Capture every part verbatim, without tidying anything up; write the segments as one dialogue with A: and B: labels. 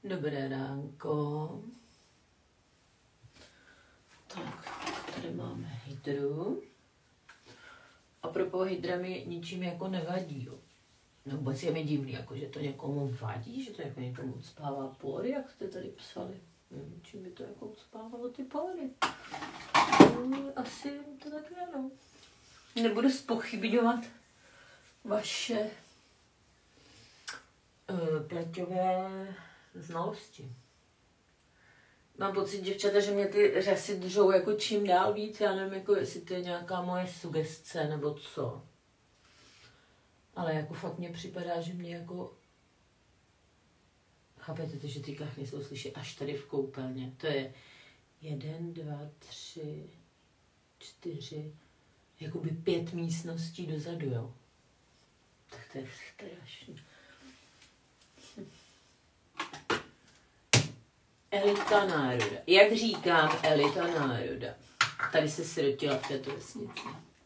A: Dobré ránko. Tak, tady máme hydru. A propos hydra mi ničím jako nevadí, jo. No vůbec je mi divný, jako, že to někomu vadí, že to jako někomu ucpává pory, jak jste tady psali. Nevím, čím by to jako ucpávalo ty pory. No, asi to tak je, no. Nebudu zpochybňovat vaše uh, pleťové znalosti. Mám pocit, děvčata, že mě ty řasy držou jako čím dál víc, já nevím, jako jestli to je nějaká moje sugestce nebo co. Ale jako fakt mně připadá, že mě jako... Chápete to, že ty kachny jsou slyšet až tady v koupelně. To je jeden, dva, tři, čtyři, jakoby pět místností dozadu, jo. Tak to je strašný. Elita národa. Jak říkám, elita národa. Tady se srotila v této vesnici.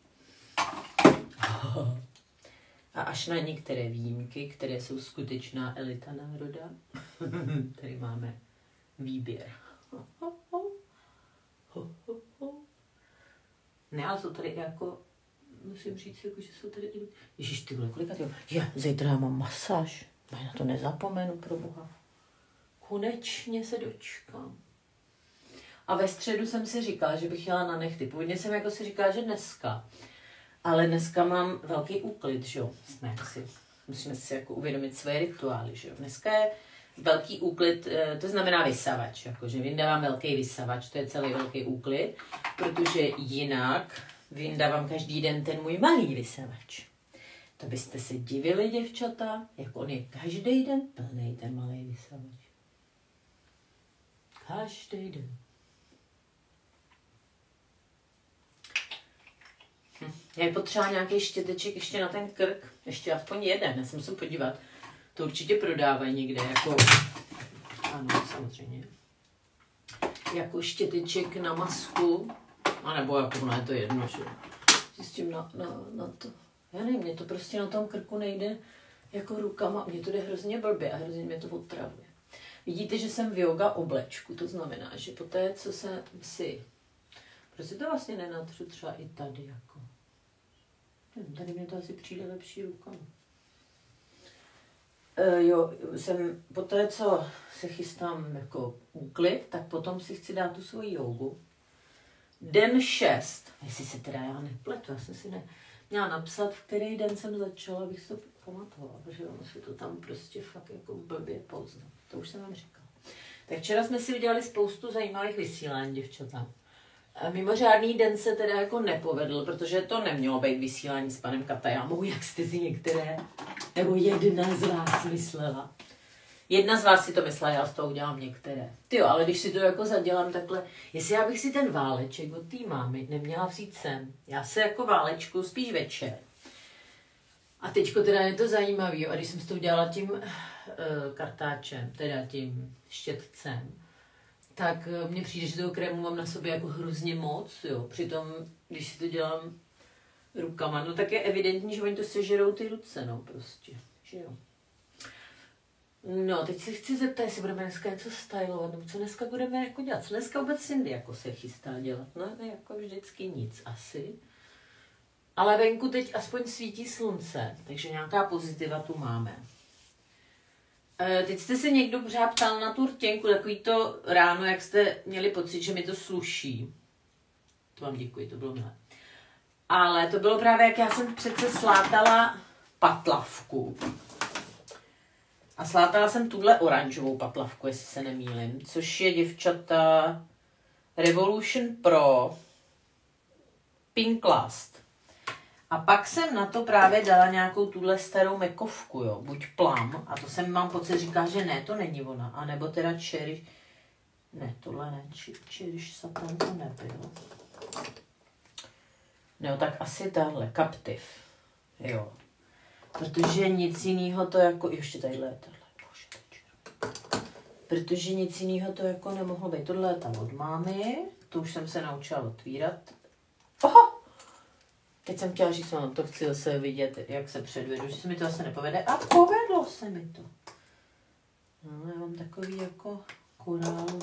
A: A až na některé výjimky, které jsou skutečná elita národa, tady máme výběr. Ne, ale jsou tady jako, musím říct, jako, že jsou tady i... Ježiš, ty vole, kolika tyho? Já, zítra já mám masáž. Já na to nezapomenu, pro boha. Konečně se dočkám. A ve středu jsem si říkala, že bych jela na nechty. Původně jsem jako si říkala, že dneska. Ale dneska mám velký úklid, že jo. Jsme si, musíme si jako uvědomit své rituály, že jo. Dneska je velký úklid, to znamená vysavač, jakože vyndávám velký vysavač, to je celý velký úklid, protože jinak vyndávám každý den ten můj malý vysavač. To byste se divili, děvčata, jak on je každý den plný, ten malý vysavač. Každý den. Hm. Já potřeba nějaký štěteček ještě na ten krk, ještě aspoň jeden, já se musím podívat. To určitě prodávají někde, jako, ano, samozřejmě, jako štěteček na masku, anebo jako, no je to jedno, že zjistím na, na, na to. Já nevím, mě to prostě na tom krku nejde jako rukama, mně to jde hrozně blbě a hrozně mě to otravuje. Vidíte, že jsem v yoga oblečku, to znamená, že po té, co jsem si, prostě to vlastně nenatřu třeba i tady, jako, nevím, tady mě to asi přijde lepší rukama. Uh, jo, jsem po té, co se chystám jako úklid, tak potom si chci dát tu svoji jogu. Den šest, jestli se teda já nepletu, já jsem si ne, měla napsat, v který den jsem začala, abych si to pamatovala, protože ono si to tam prostě fakt jako blbě poznat. To už jsem vám říkala. Tak včera jsme si udělali spoustu zajímavých vysílání, děvčata. Mimořádný den se teda jako nepovedl, protože to nemělo být vysílání s panem Katajámou, jak jste si některé, nebo jedna z vás myslela. Jedna z vás si to myslela, já z toho udělám některé. Tyjo, ale když si to jako zadělám takhle, jestli já bych si ten váleček od té mámy neměla vzít sem, já se jako válečku spíš večer. A teďko teda je to zajímavý, jo, a když jsem si to udělala tím uh, kartáčem, teda tím štětcem, tak mně přijde, že toho krému mám na sobě jako hrozně moc, jo. Přitom, když si to dělám rukama, no tak je evidentní, že oni to sežerou ty ruce, no prostě, že jo. No, teď se chci zeptat, jestli budeme dneska něco stylovat, nebo co dneska budeme jako dělat. Co dneska vůbec Cindy jako se chystá dělat? No, ne, jako vždycky nic asi. Ale venku teď aspoň svítí slunce, takže nějaká pozitiva tu máme. Teď jste se někdo pořád ptal na tu rtěnku, takový to ráno, jak jste měli pocit, že mi to sluší. To vám děkuji, to bylo milé. Ale to bylo právě, jak já jsem přece slátala patlavku. A slátala jsem tuhle oranžovou patlavku, jestli se nemýlim, což je, děvčata, Revolution Pro Pink Last. A pak jsem na to právě dala nějakou tuhle starou mekovku, jo, buď Plum, a to jsem mám pocit, říká, že ne, to není ona, anebo teda Cherry, ne, tohle ne, Cherry Satan to nebyl. No, tak asi tahle, Captive, jo, protože nic jiného to jako, ještě tadyhle je tahle, bože, protože nic jiného to jako nemohlo být, tohle je tam od mámy, to už jsem se naučila otvírat, oho! Teď jsem chtěla říct, no to chci zase vidět, jak se předvedu, že se mi to zase nepovede. A povedlo se mi to. No, já mám takový jako korálový.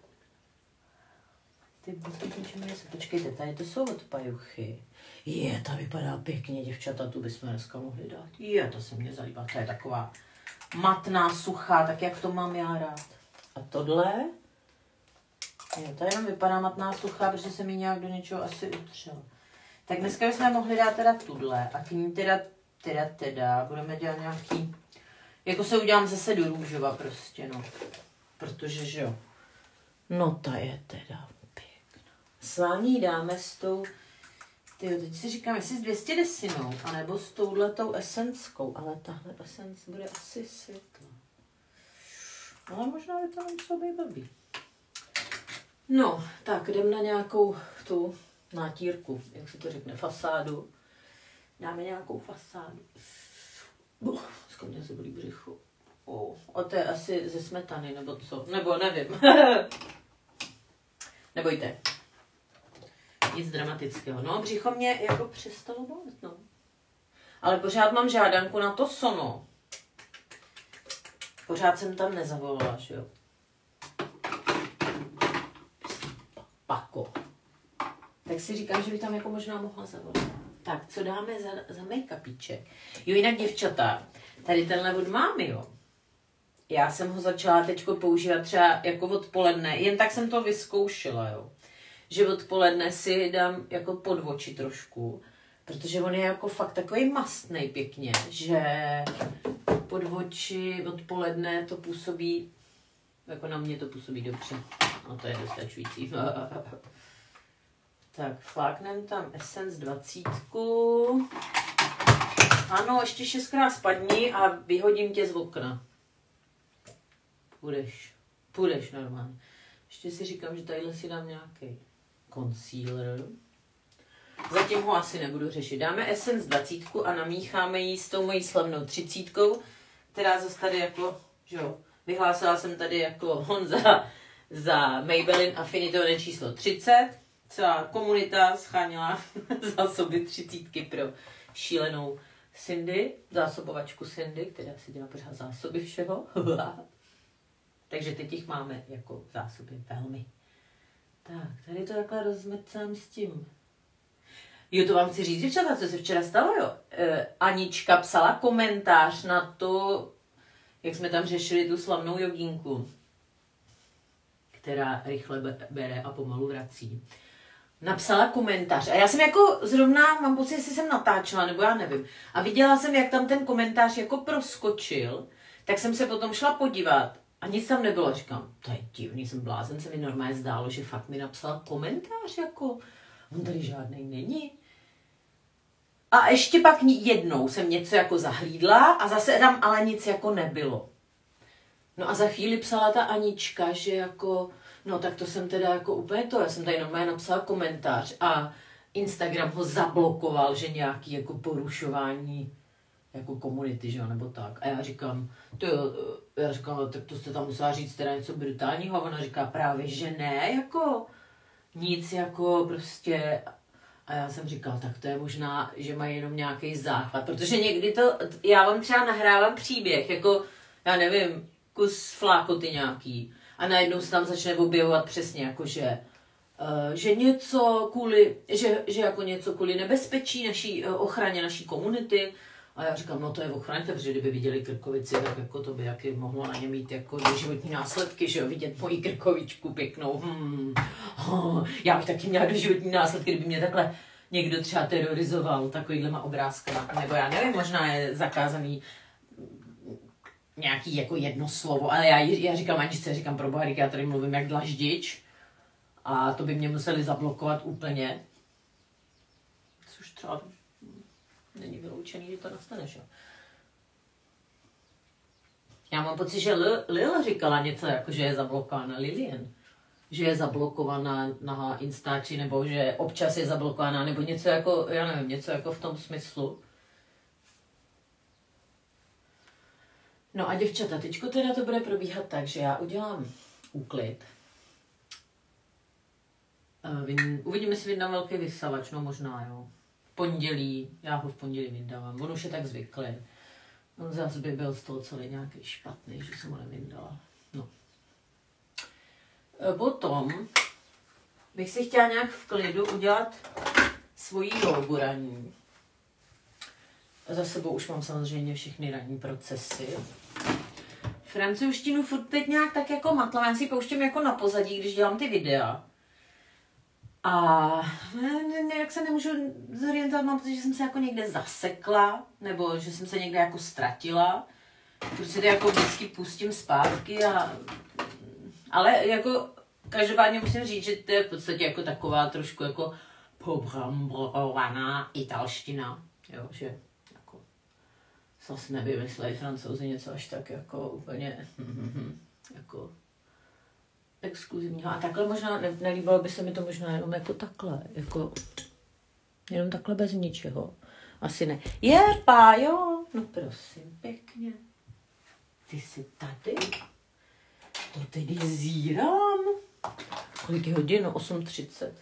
A: Ty boty, počkejte se, počkejte, tady to jsou od pajuchy. Je, ta vypadá pěkně, děvčata, tu bychom dneska mohli dát. Je, to se mně zalíbá, to je taková matná, suchá, tak jak to mám já rád. A tohle, je, to jenom vypadá matná, suchá, protože se mi nějak do něčeho asi utřela. Tak dneska bychom mohli dát teda tuhle a k ní teda, teda, teda, budeme dělat nějaký, jako se udělám zase do růžova prostě, no. Protože, že jo. No ta je teda pěkná. Svání dáme s tou, tyjo, teď si říkám, jestli s dvě stě desinou, anebo s touhletou esenskou, ale tahle esence bude asi světla. Ale možná by to nemuselo být blbý. No, tak jdem na nějakou tu nátírku, jak se to řekne, fasádu. Dáme nějakou fasádu. Uh, dneska mě se bolí břicho. Oh, a to je asi ze smetany, nebo co? Nebo nevím. Nebojte. Nic dramatického. No, břicho mě jako přestalo bolet, no. Ale pořád mám žádanku na to sono. Pořád jsem tam nezavolala, že jo. Pako. Tak si říkám, že by tam jako možná mohla zavolat. Tak, co dáme za, za make-upíček? Jo, jinak děvčata, tady tenhle od mámy, jo. Já jsem ho začala teďko používat třeba jako odpoledne, jen tak jsem to vyzkoušela, jo. Že odpoledne si dám jako pod oči trošku, protože on je jako fakt takový mastnej pěkně, že pod oči odpoledne to působí, jako na mě to působí dobře. No to je dostačující. Tak, fláknem tam Essence dvacítku. Ano, ještě šestkrát spadni a vyhodím tě z okna. Půjdeš, půjdeš normálně. Ještě si říkám, že tadyhle si dám nějaký concealer. Zatím ho asi nebudu řešit. Dáme Essence dvacítku a namícháme ji s tou mojí slavnou třicítkou, která zase tady jako, že jo, vyhlásila jsem tady jako Honza za Maybelline Affinity číslo třicet. Celá komunita schánila zásoby třicítky pro šílenou Cindy, zásobovačku Cindy, která si dělá pořád zásoby všeho. Takže teď jich máme jako zásoby velmi. Tak, tady to takhle rozmetám s tím. Jo, to vám chci říct, děvčata, co se včera stalo, jo. E, Anička psala komentář na to, jak jsme tam řešili tu slavnou jogínku, která rychle bere a pomalu vrací. Napsala komentář a já jsem jako zrovna, mám pocit, jestli jsem natáčela, nebo já nevím. A viděla jsem, jak tam ten komentář jako proskočil, tak jsem se potom šla podívat a nic tam nebylo. Říkám, to je divný, jsem blázen, se mi normálně zdálo, že fakt mi napsala komentář, jako, on tady žádnej není. A ještě pak jednou jsem něco jako zahlídla a zase tam ale nic jako nebylo. No a za chvíli psala ta Anička, že jako, no tak to jsem teda jako úplně to, já jsem tady normálně napsala komentář a Instagram ho zablokoval, že nějaký jako porušování jako komunity, že jo, nebo tak. A já říkám, to já říkám, tak to jste tam musela říct teda něco brutálního a ona říká právě, že ne, jako nic jako prostě. A já jsem říkal, tak to je možná, že mají jenom nějaký záchvat, protože někdy to, já vám třeba nahrávám příběh, jako, já nevím, kus flákoty nějaký a najednou se tam začne objevovat přesně jako, že, uh, že něco kvůli, že, že jako něco kvůli nebezpečí naší uh, ochraně naší komunity. A já říkám, no to je ochraňte, protože kdyby viděli krkovici, tak jako to by jaký mohlo na ně mít jako doživotní následky, že jo, vidět moji krkovičku pěknou. Hmm. Oh, já bych taky měla doživotní následky, kdyby mě takhle někdo třeba terorizoval takovýhlema obrázkama. Nebo já nevím, možná je zakázaný nějaký jako jedno slovo, ale já, já říkám Aničce, říkám pro boha, já tady mluvím jak dlaždič a to by mě museli zablokovat úplně. Což třeba není vyloučený, že to nastane, že? Já mám pocit, že Lil, Lil říkala něco jako, že je zablokována Lilian. Že je zablokovaná na Instači, nebo že občas je zablokovaná, nebo něco jako, já nevím, něco jako v tom smyslu. No a děvčata, teďko teda to bude probíhat tak, že já udělám úklid. Uvidíme, jestli vydám velký vysavač, no možná, jo. V pondělí, já ho v pondělí vydávám, on už je tak zvyklý. On zase by byl z toho celý nějaký špatný, že jsem ho nevyndala. No. Potom bych si chtěla nějak v klidu udělat svoji jógu ranní. Za sebou už mám samozřejmě všechny ranní procesy. Francouzštinu furt teď nějak tak jako matla, já si pouštím jako na pozadí, když dělám ty videa. A nějak se nemůžu zorientovat, mám pocit, že jsem se jako někde zasekla, nebo že jsem se někde jako ztratila. Prostě to jako vždycky pustím zpátky a... Ale jako každopádně musím říct, že to je v podstatě jako taková trošku jako pobramborovaná italština, jo, že jako zase nevymysleli Francouzi něco až tak jako úplně jako exkluzivního. A takhle možná, ne, nelíbilo by se mi to možná jenom jako takhle, jako jenom takhle bez ničeho. Asi ne. Je, Pájo, no prosím, pěkně. Ty jsi tady? To tedy zírám. Kolik je hodin? osm třicet.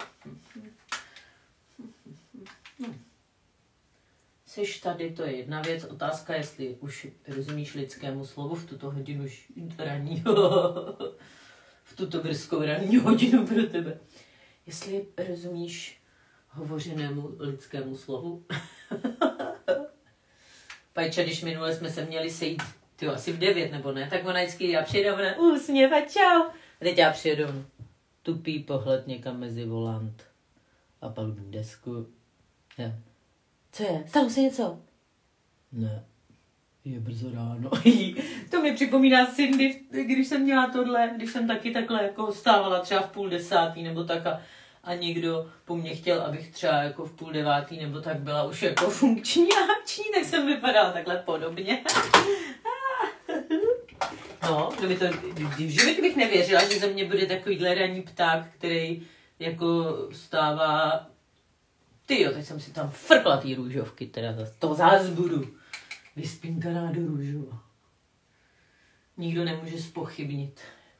A: Jseš tady, to je jedna věc. Otázka, jestli už rozumíš lidskému slovu v tuto hodinu ranního. V tuto brzkou ranní hodinu pro tebe. Jestli rozumíš hovořenému lidskému slovu. Pajča, když minule jsme se měli sejít, ty asi v devět nebo ne, tak ona vždycky, já přijedu na úsměv a čau. A teď já přijedu tupý pohled někam mezi volant a pak desku. Ja. Co je? Stalo se něco? Ne. Je brzo ráno. To mi připomíná Cindy, když jsem měla tohle, když jsem taky takhle jako stávala třeba v půl desátý nebo tak a, a někdo po mně chtěl, abych třeba jako v půl devátý nebo tak byla už jako funkční a akční, tak jsem vypadala takhle podobně. No, kdyby to, v životě bych nevěřila, že ze mě bude takovýhle ranní pták, který jako stává. Tyjo, teď jsem si tam frkla tý růžovky, teda to zás budu vyspinkaná do růžova. Nikdo nemůže zpochybnit.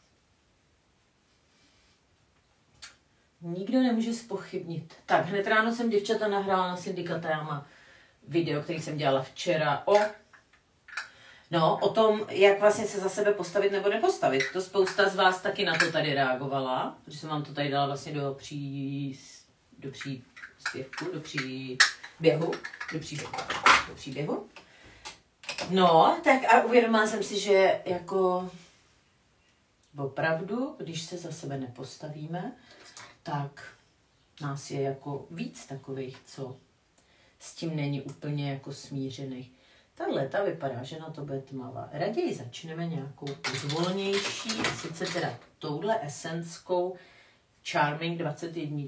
A: Nikdo nemůže zpochybnit. Tak, hned ráno jsem děvčata nahrála na Syndikatáma video, který jsem dělala včera o No, o tom, jak vlastně se za sebe postavit nebo nepostavit. To spousta z vás taky na to tady reagovala, protože jsem vám to tady dala vlastně do pří... do příspěvku, do příběhu, do příběhu, do příběhu. No, tak a uvědomila jsem si, že jako opravdu, když se za sebe nepostavíme, tak nás je jako víc takových, co s tím není úplně jako smířených. Tahle ta vypadá, že na to bude tmavá. Raději začneme nějakou pozvolnější, sice teda touhle esenskou Charming dvacet jedna.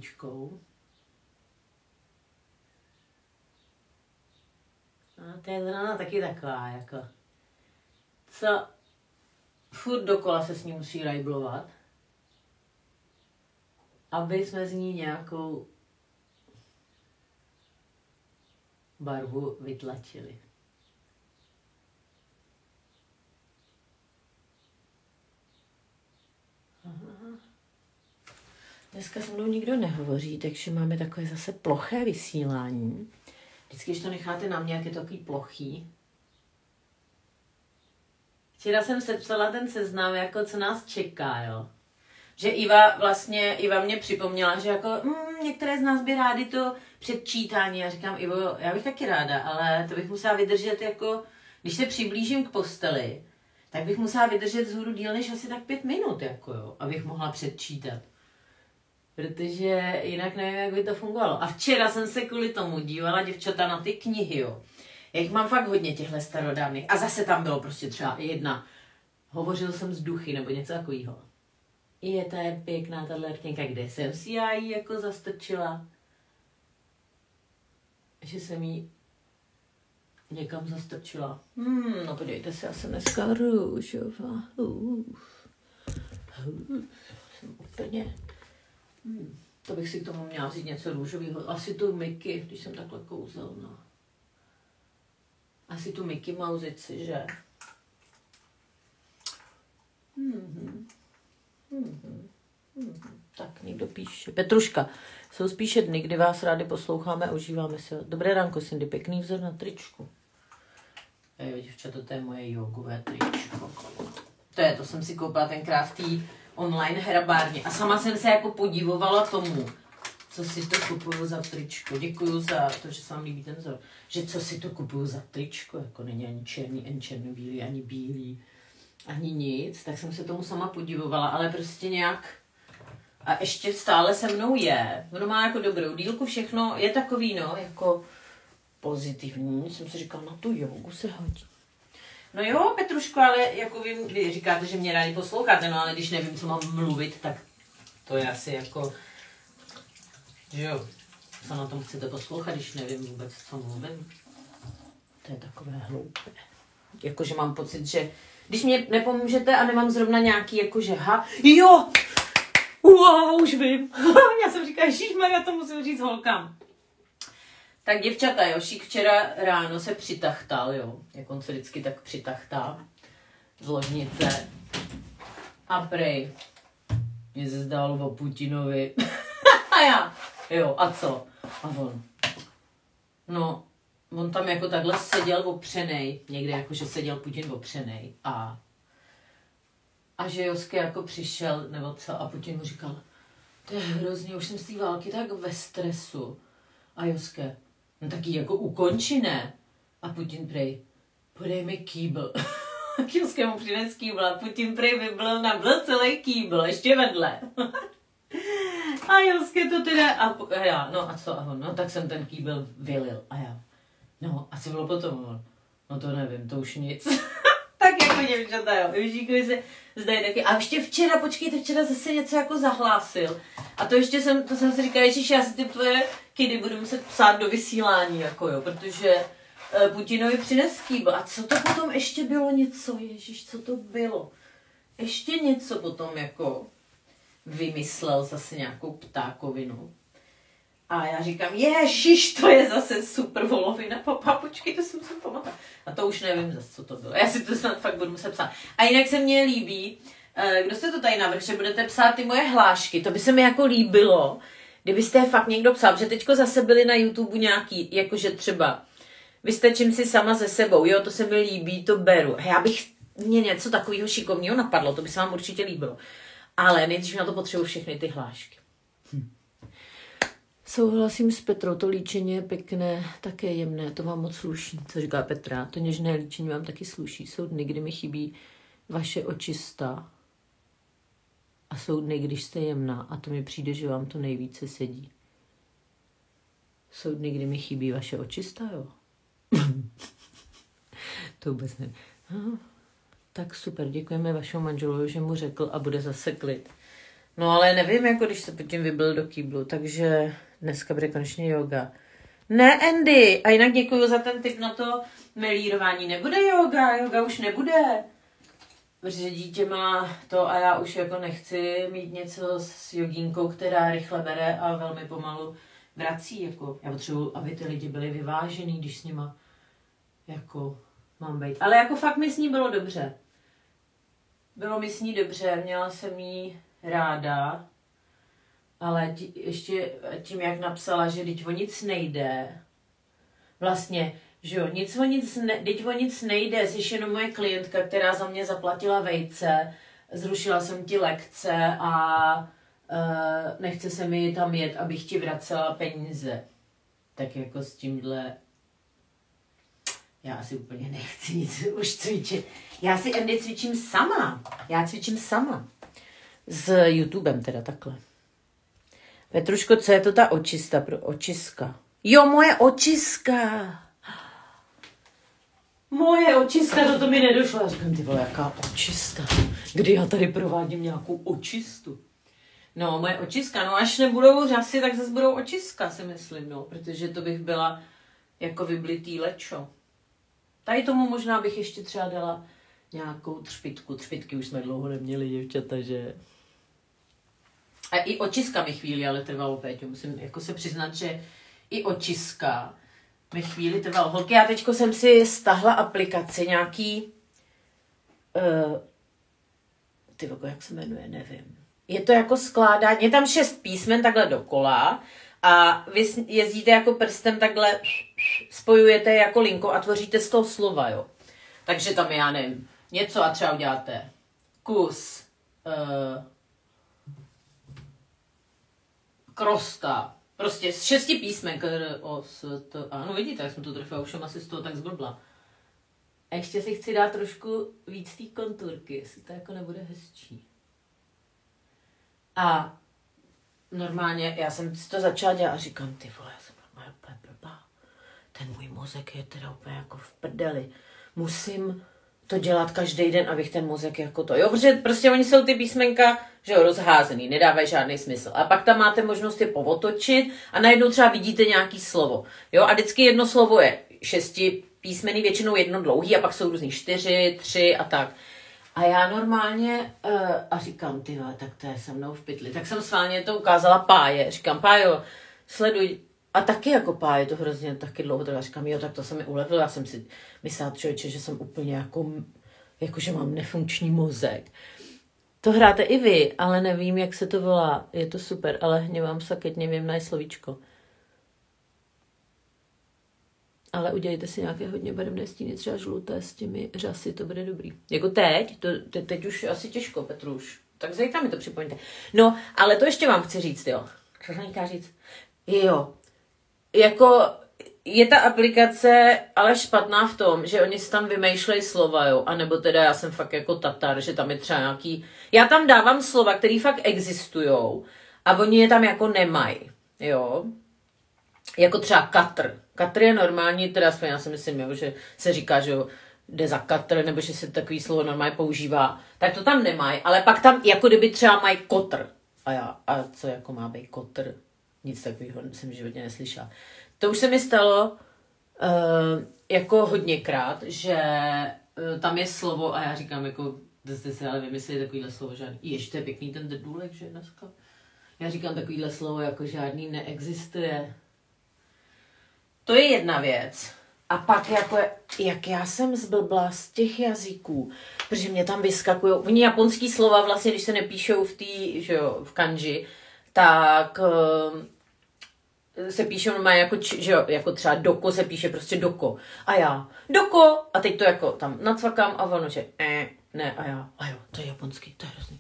A: A to je zrovna taky taková, jako, co furt dokola se s ní musí rajblovat, aby jsme z ní nějakou barvu vytlačili. Aha. Dneska se mnou nikdo nehovoří, takže máme takové zase ploché vysílání. Vždycky, když to necháte na mě, jak je to takový plochý. Včera jsem sepsala ten seznam, jako co nás čeká, jo. Že Iva vlastně, Iva mě připomněla, že jako mm, některé z nás by rádi to předčítání. Já říkám, Ivo, já bych taky ráda, ale to bych musela vydržet jako, když se přiblížím k posteli, tak bych musela vydržet vzhůru díl než asi tak pět minut, jako jo, abych mohla předčítat. Protože jinak nevím, jak by to fungovalo. A včera jsem se kvůli tomu dívala, děvčata, na ty knihy, jo. Já jich mám fakt hodně těchhle starodávných. A zase tam bylo prostě třeba jedna. Hovořil jsem s duchy, nebo něco takového. Je to je pěkná tahle kniha, kde jsem si já jí jako zastrčila. Že jsem jí někam zastrčila. Hmm, no podívejte se, já jsem dneska růžová. Uf. Uf. Jsem úplně... Hmm. To bych si k tomu měla vzít něco růžového. Asi tu Mickey, když jsem takhle kouzelná. Asi tu Mickey Mousici, že? Mm-hmm. Mm-hmm. Mm-hmm. Tak, někdo píše. Petruška, jsou spíše dny, kdy vás rádi posloucháme a užíváme se. Dobré ránko, Cindy, pěkný vzor na tričku. Jo, děvčata, to je moje jogové tričko. To je, to jsem si koupila tenkrát v té online hrabárně. A sama jsem se jako podivovala tomu, co si to kupuju za tričko. Děkuju za to, že se vám líbí ten vzor. Že co si to kupuju za tričko, jako není ani černý, ani černobílý, ani bílý, ani nic. Tak jsem se tomu sama podivovala, ale prostě nějak... A ještě stále se mnou je. Ono má jako dobrou dílku, všechno je takový, no, jako pozitivní. Jsem si říkala, na tu jogu se hodí. No jo, Petruško, ale jako vy, vy říkáte, že mě rádi posloucháte, no ale když nevím, co mám mluvit, tak to je asi jako, že jo, co na tom chcete poslouchat, když nevím vůbec, co mluvím. To je takové hloupé. Jakože mám pocit, že když mě nepomůžete a nemám zrovna nějaký, jakože ha, jo, wow, už vím. Já jsem říkala, ježišmarja, to musím říct holkám. Tak děvčata, Jošík včera ráno se přitachtal, jo, jak on se vždycky tak přitachtá z ložnice. A prej, mě se zdálo o Putinovi. A já, jo, a co? A on, no, on tam jako takhle seděl opřenej, někde jako, že seděl Putin opřenej a a že Joske jako přišel, nebo co, a Putin mu říkal, to je hrozně, už jsem z té války tak ve stresu. A Joske, no taky jako ukonči, ne? A Putin prej, podej mi kýbl. Tak Joske mu přines kýbl a Putin prej vyblil na byl celý kýbl, ještě vedle. A Joske to teda, a, a já, no a co, a on, no tak jsem ten kýbl vylil. A já, no a co bylo potom? No to nevím, to už nic. Tak jako děvčata, jo, Jožíkovi se zdají taky. A ještě včera, počkejte, včera zase něco jako zahlásil. A to ještě jsem, to jsem si říkala, ježiš, já si ty tvoje kidy budu muset psát do vysílání, jako jo, protože uh, Putinovi přines kýbl. A co to potom ještě bylo něco, ježiš, co to bylo? Ještě něco potom jako vymyslel zase nějakou ptákovinu. A já říkám, ježiš, to je zase super volovina, papa, počkej, to jsem se pamatala. A to už nevím zase, co to bylo. Já si to snad fakt budu muset psát. A jinak se mně líbí, kdo jste to tady navrhl, že budete psát ty moje hlášky, to by se mi jako líbilo, kdybyste je fakt někdo psal, protože teďko zase byly na YouTube nějaký, jakože třeba, vy jste čím si sama ze sebou, jo, to se mi líbí, to beru. A já bych, mě něco takového šikovného napadlo, to by se vám určitě líbilo. Ale nejdřív na to potřebuji všechny ty hlášky. Hm. Souhlasím s Petrou, to líčení je pěkné, také jemné, to vám moc sluší, co říká Petra. To něžné líčení vám taky sluší. Jsou dny, kdy mi chybí vaše očista a jsou dny, když jste jemná a to mi přijde, že vám to nejvíce sedí. Jsou dny, kdy mi chybí vaše očista, jo? To vůbec nevím. No, tak super, děkujeme vašemu manželovi, že mu řekl a bude zase klid. No ale nevím, jako když se Putin vybil do kýblu, takže dneska bude konečně yoga. Ne, Andy, a jinak děkuji za ten tip na to melírování. Nebude yoga, yoga už nebude. Protože dítě má to a já už jako nechci mít něco s jogínkou, která rychle bere a velmi pomalu vrací. Jako. Já potřebuji, aby ty lidi byli vyvážený, když s nima jako mám být. Ale jako fakt mi s ní bylo dobře. Bylo mi s ní dobře, měla jsem jí ráda, ale tí, ještě tím, jak napsala, že teď o nic nejde, vlastně, že jo, nic o nic, ne, teď o nic nejde, jsi jenom moje klientka, která za mě zaplatila vejce, zrušila jsem ti lekce a uh, nechce se mi tam jet, abych ti vracela peníze. Tak jako s tímhle já si úplně nechci nic už cvičit. Já si Andy cvičím sama. Já cvičím sama. S YouTubem teda takhle. Petruško, co je to ta očista pro očiska? Jo, moje očiska. Moje očiska, to, to mi nedošlo. Já říkám, ty vole, jaká očista? Kdy já tady provádím nějakou očistu? No, moje očiska, no až nebudou řasy, tak zase budou očiska, si myslím, no. Protože to bych byla jako vyblitý lečo. Tady tomu možná bych ještě třeba dala nějakou třpitku. Třpitky už jsme dlouho neměli, děvčata, že... A i očiska mi chvíli ale trvalo, Péťo. Musím jako se přiznat, že i očiska mi chvíli trvalo. Holky, já teďko jsem si stahla aplikaci nějaký... Uh, ty vogo, jak se jmenuje, nevím. Je to jako skládání, je tam šest písmen takhle dokola a vy jezdíte jako prstem takhle, spojujete jako linkou a tvoříte z toho slova, jo. Takže tam, já nevím, něco a třeba uděláte kus uh, krosta. Prostě z šesti písmen, k, o, s, to, ano, vidíte, jak jsem to trefila, už jsem asi z toho tak zblbla. A ještě si chci dát trošku víc té konturky, jestli to jako nebude hezčí. A normálně, já jsem si to začala dělat a říkám, ty vole, já jsem normálně úplně blbá. Ten můj mozek je teda úplně jako v prdeli. Musím to dělat každý den, abych ten mozek jako to. Jo, protože prostě oni jsou ty písmenka, že jo, rozházený, nedávají žádný smysl. A pak tam máte možnost je povotočit a najednou třeba vidíte nějaký slovo. Jo, a vždycky jedno slovo je šesti písmeny, většinou jedno dlouhý a pak jsou různý čtyři, tři a tak. A já normálně, uh, a říkám, ty vole, tak to je se mnou v pytli. Tak jsem sválně to ukázala Páje. Říkám, Pájo, sleduj. A taky jako Páje to hrozně taky dlouho. Tak říkám, jo, tak to se mi ulevilo. Já jsem si myslela, člověče, že jsem úplně jako, jako, že mám nefunkční mozek. To hráte i vy, ale nevím, jak se to volá. Je to super, ale hněvám se, keď nevím na slovíčko. Ale udělejte si nějaké hodně barevné stíny, třeba žluté s těmi řasy, to bude dobrý. Jako teď, to, te, teď už asi těžko, Petruš. Tak zítra mi to připomeňte. No, ale to ještě vám chci říct, jo. Co jsem chtěla říct? Jo. Jako je ta aplikace ale špatná v tom, že oni si tam vymýšlejí slova, jo. A nebo teda já jsem fakt jako Tatar, že tam je třeba nějaký... Já tam dávám slova, které fakt existujou a oni je tam jako nemají, jo. Jako třeba katr. Katr je normální, teda aspoň já si myslím, jo, že se říká, že jo, jde za katr, nebo že se takový slovo normálně používá. Tak to tam nemají, ale pak tam jako kdyby třeba mají kotr. A já, a co jako má být kotr? Nic takového jsem v životě neslyšela. To už se mi stalo uh, jako hodněkrát, že uh, tam je slovo a já říkám jako, jste si ale vymysleli takovýhle slovo žádný. Ještě je pěkný ten drdůlek, že dneska? Já říkám takovýhle slovo jako žádný neexistuje. To je jedna věc. A pak jako, jak já jsem zblbla z těch jazyků, protože mě tam vyskakují, oni japonský slova vlastně, když se nepíšou v té, že jo, v kanji, tak uh, se píšou normálně jako, že jo, jako třeba doko se píše prostě doko. A já, doko, a teď to jako tam nacvakám a ono, že eh, ne, a já, a jo, to je japonský, to je hrozný.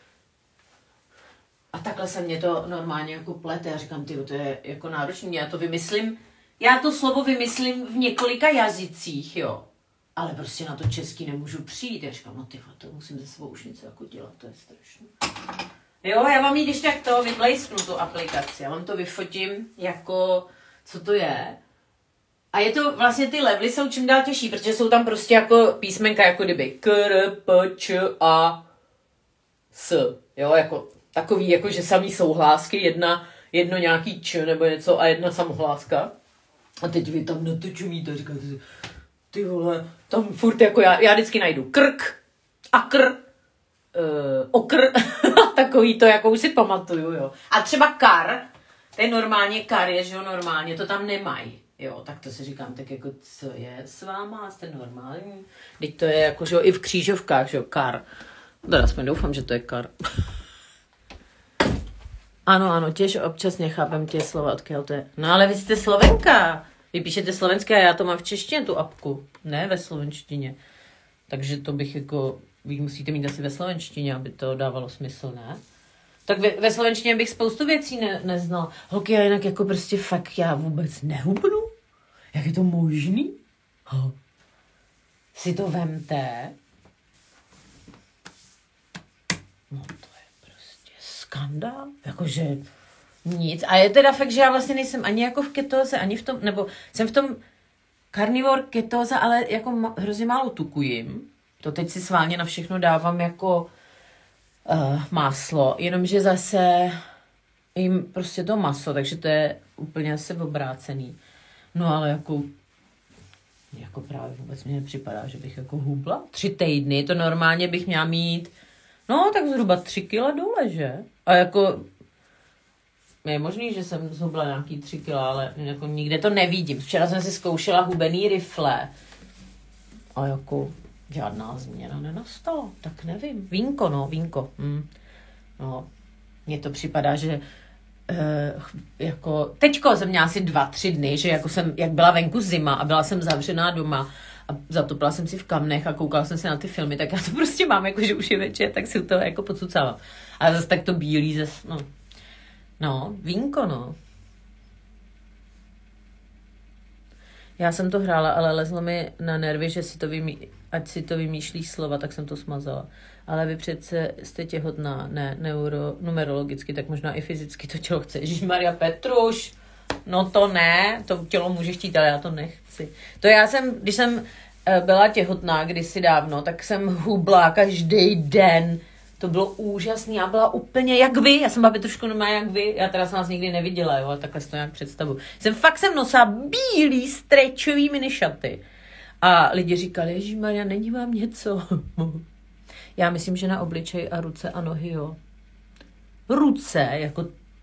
A: A takhle se mě to normálně jako plete. Já říkám, tyjo, to je jako náročný, já to vymyslím, já to slovo vymyslím v několika jazycích, jo. Ale prostě na to česky nemůžu přijít. Já říkám, no tyjo, to musím ze svou už něco jako dělat, to je strašné. Jo, já vám ji když tak to vyblejsknu, tu aplikaci. Já vám to vyfotím, jako, co to je. A je to, vlastně ty levely jsou čím dál těžší, protože jsou tam prostě jako písmenka, jako kdyby k, r, p, č, a, s. Jo, jako takový, jako že samý souhlásky, jedna, jedno nějaký č nebo něco a jedna samohláska. A teď vy tam na to čumíte, říkáte si, ty vole, tam furt jako já, já vždycky najdu krk, akr, uh, okr, takový to, jako už si pamatuju, jo. A třeba kar, to je normálně kar, je, že jo, normálně, to tam nemají, jo, tak to si říkám, tak jako, co je s váma, jste normální? Teď to je jako, že jo, i v křížovkách, že jo, kar. Teda aspoň doufám, že to je kar. Ano, ano, těž občas nechápem tě slova, odkud to je. No ale vy jste Slovenka. Vy píšete slovenské a já to mám v češtině, tu apku. Ne ve slovenštině. Takže to bych jako, vy musíte mít asi ve slovenštině, aby to dávalo smysl, ne? Tak ve, ve slovenštině bych spoustu věcí ne, neznala. Holky, já jinak jako prostě fakt já vůbec nehubnu. Jak je to možný? Ho. Si to vemte. No to je prostě skandál. Jakože nic. A je teda fakt, že já vlastně nejsem ani jako v ketóze, ani v tom, nebo jsem v tom carnivore ketóza, ale jako ma, hrozně málo tukujím. To teď si sválně na všechno dávám jako uh, máslo, jenomže zase jim prostě to maso, takže to je úplně asi obrácený. No ale jako jako právě vůbec mi nepřipadá, že bych jako hubla. Tři týdny, to normálně bych měla mít, no tak zhruba tři kila dole, že? A jako je možný, že jsem zhubla nějaký tři kila, ale jako nikde to nevidím. Včera jsem si zkoušela hubený rifle a jako žádná změna nenastala, tak nevím. Vínko, no, vínko. Hm. No, mně to připadá, že Uh, jako, teďko jsem měla asi dva, tři dny, že jako jsem, jak byla venku zima a byla jsem zavřená doma a zatopila jsem si v kamnech a koukala jsem se na ty filmy, tak já to prostě mám, jako že už je večer, tak si to jako podsucávám. Ale zase tak to bílý, zase, no. No, vínko, no. Já jsem to hrála, ale lezlo mi na nervy, že si to vymí, ať si to vymýšlíš slova, tak jsem to smazala. Ale vy přece jste těhotná, ne neuro, numerologicky, tak možná i fyzicky to tělo chce. Ježišmarja Petruš, no to ne, to tělo může chtít, ale já to nechci. To já jsem, když jsem byla těhotná kdysi dávno, tak jsem hubla každý den. To bylo úžasný, já byla úplně jak vy, já jsem byla trošku normálně jak vy, já teda jsem vás nikdy neviděla, jo, ale takhle si to nějak představu. Jsem fakt jsem nosila bílý strečový minišaty. A lidi říkali, ježišmarja, není vám něco? Já myslím, že na obličej a ruce a nohy, jo. Ruce, jako...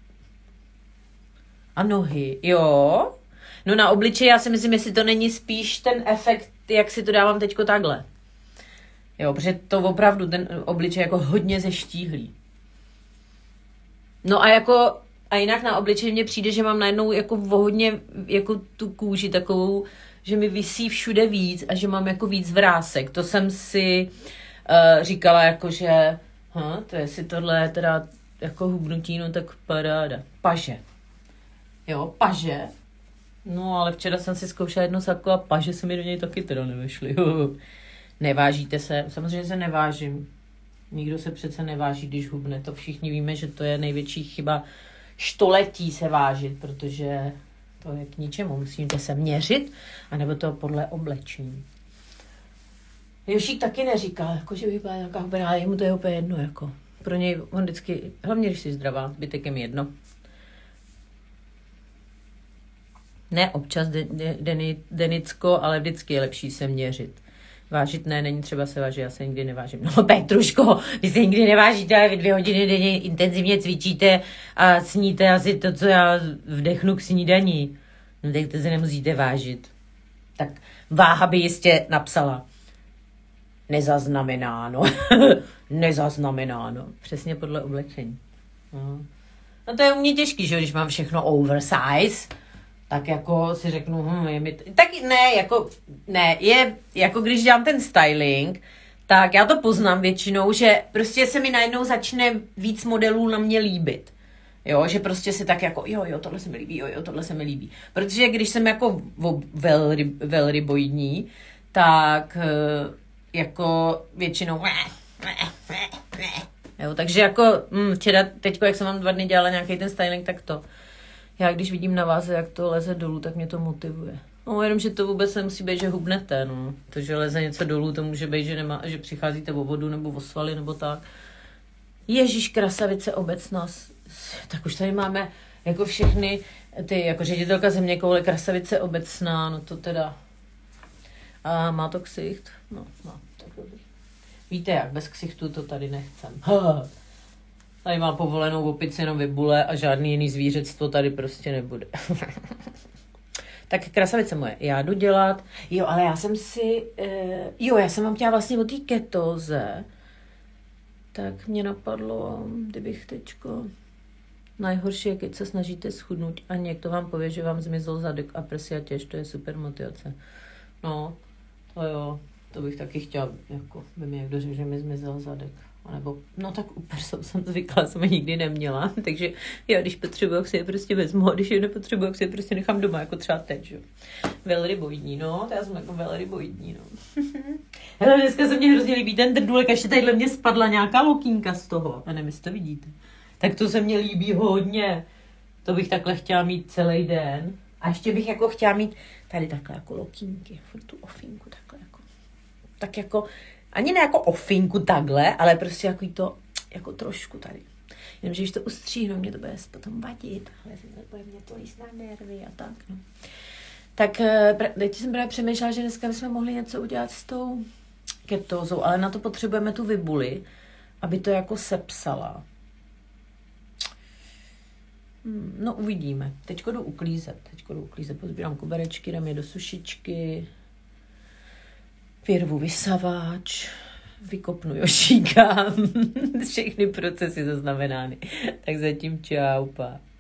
A: A nohy, jo. No na obličej, já si myslím, jestli to není spíš ten efekt, jak si to dávám teďko takhle. Jo, protože to opravdu ten obličej jako hodně zeštíhlý. No a jako, a jinak na obličej mně přijde, že mám najednou jako hodně, jako tu kůži takovou, že mi visí všude víc a že mám jako víc vrásek. To jsem si uh, říkala jako, že hm, to jestli tohle je teda jako hubnutí, no tak paráda. Paže. Jo, paže. No ale včera jsem si zkoušela jedno sako a paže se mi do něj taky teda nevešly. Nevážíte se? Samozřejmě se nevážím. Nikdo se přece neváží, když hubne. To všichni víme, že to je největší chyba století se vážit, protože to je k ničemu. Musíte se měřit, anebo to podle oblečení. Jošík taky neříká, jako, že by byla nějaká hubená, ale jemu to je úplně jedno. Jako. Pro něj on vždycky, hlavně když jsi zdravá, zbytek je mi jedno. Ne občas de, de, de, denicko, ale vždycky je lepší se měřit. Vážit ne, není třeba se vážit, já se nikdy nevážím. No Petruško, vy se nikdy nevážíte, ale vy dvě hodiny denně intenzivně cvičíte a sníte asi to, co já vdechnu k snídaní. No tak to se nemusíte vážit. Tak váha by jistě napsala. Nezaznamenáno. Nezaznamenáno. Přesně podle oblečení. No. no to je u mě těžký, že když mám všechno oversize, tak jako si řeknu, hm, je mi t... tak ne, jako, ne, je, jako když dělám ten styling, tak já to poznám většinou, že prostě se mi najednou začne víc modelů na mě líbit. Jo, že prostě si tak jako, jo, jo, tohle se mi líbí, jo, jo, tohle se mi líbí. Protože když jsem jako velry, velryboidní, tak jako většinou jo, takže jako hm, včera, teďko, jak jsem vám dva dny dělala nějaký ten styling, tak to. Já když vidím na vás, jak to leze dolů, tak mě to motivuje. No, jenom, že to vůbec nemusí být, že hubnete, no. To, že leze něco dolů, to může být, že, nemá, že přicházíte o vodu nebo o svaly nebo tak. Ježíš, krasavice obecná. Tak už tady máme jako všechny ty, jako ředitelka zeměkoule, krasavice obecná, no to teda. A má to ksicht? No, má, tak dobrý. Víte jak, bez ksichtu to tady nechcem. Tady mám povolenou opici jenom vybule a žádný jiný zvířectvo tady prostě nebude. Tak krasavice moje, já jdu dělat. Jo, ale já jsem si, eh, jo, já jsem vám chtěla vlastně o té ketóze, tak mě napadlo, kdybych teďko, najhorší je, keď se snažíte schudnout a někdo vám poví, že vám zmizel zadek a prsi a těž, to je super motivace. No, to jo, to bych taky chtěla, jako by mi někdo řekl, že mi zmizel zadek. Nebo, no tak úplně jsem, jsem zvykla, jsem je nikdy neměla, takže já když potřebuji, jak si je prostě vezmu, a když je nepotřebuji, jak si je prostě nechám doma, jako třeba teď, že? Velryboidní, no, to já jsem jako velryboidní, no. Hele, dneska se mně hrozně líbí ten drdulek, ještě tadyhle mě spadla nějaká lokínka z toho, a nevím, jestli to vidíte. Tak to se mně líbí hodně, to bych takhle chtěla mít celý den. A ještě bych jako chtěla mít tady takhle jako lokínky, furt tu ofinku takhle jako, tak jako, ani ne jako ofinku takhle, ale prostě jako to, jako trošku tady. Jenomže když to ustříhnu, mě to bude potom vadit, ale bude mě to jíst na nervy a tak, no. Tak teď jsem právě přemýšlela, že dneska bychom mohli něco udělat s tou ketózou, ale na to potřebujeme tu vibuli, aby to jako sepsala. Hmm, no uvidíme. Teďko jdu uklízet. Teďko jdu uklízet. Pozbírám koberečky, dám je do sušičky. Vyrvu vysavač. Vykopnu Jošíka. Všechny procesy zaznamenány. Tak zatím čau, pa.